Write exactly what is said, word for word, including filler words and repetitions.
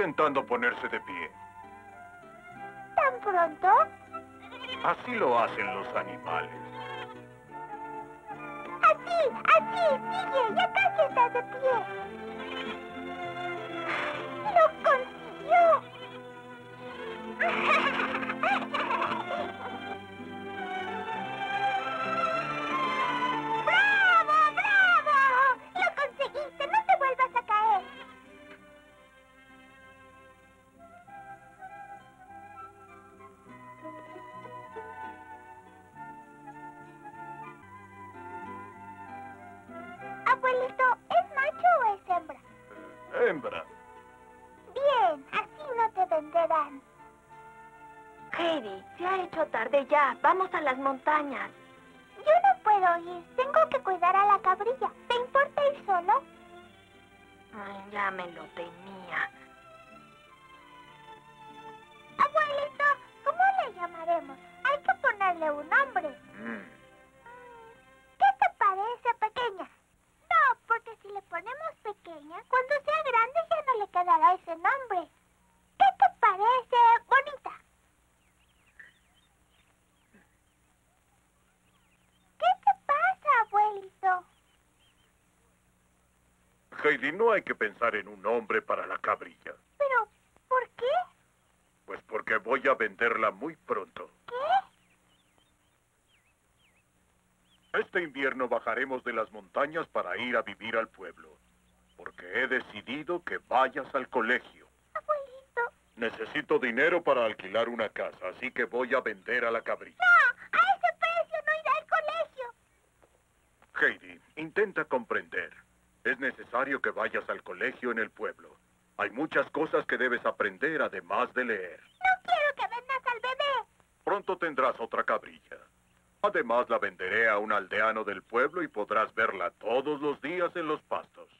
intentando ponerse de pie. ¿Tan pronto? Así lo hacen los animales. Así, así, sigue, ya casi está de pie. ¡Lo consiguió! ¡Bravo, bravo! ¡Lo conseguiste! ¡No te vuelvas a caer! Abuelito, ¿es macho o es hembra? Hembra. Bien, así no te venderán. Heidi, se ha hecho tarde ya. Vamos a las montañas. Yo no puedo ir. Tengo que cuidar a la cabrilla. ¿Te importa ir solo? Ay, ya me lo temía. Abuelito, ¿cómo le llamaremos? Hay que ponerle un nombre. Mm. ¿Qué te parece, pequeña? No, porque si le ponemos pequeña, cuando sea grande ya no le quedará ese nombre. ¿Qué te parece, bonita? ¿Qué te pasa, abuelito? Heidi, no hay que pensar en un nombre para la cabrilla. ¿Pero por qué? Pues porque voy a venderla muy pronto. ¿Qué? Este invierno bajaremos de las montañas para ir a vivir al pueblo. Porque he decidido que vayas al colegio. Abuelito. Necesito dinero para alquilar una casa, así que voy a vender a la cabrilla. No, a ese precio no irá al colegio. Heidi, intenta comprender. Es necesario que vayas al colegio en el pueblo. Hay muchas cosas que debes aprender además de leer. No quiero que vendas al bebé. Pronto tendrás otra cabrilla. Además la venderé a un aldeano del pueblo y podrás verla todos los días en los pastos.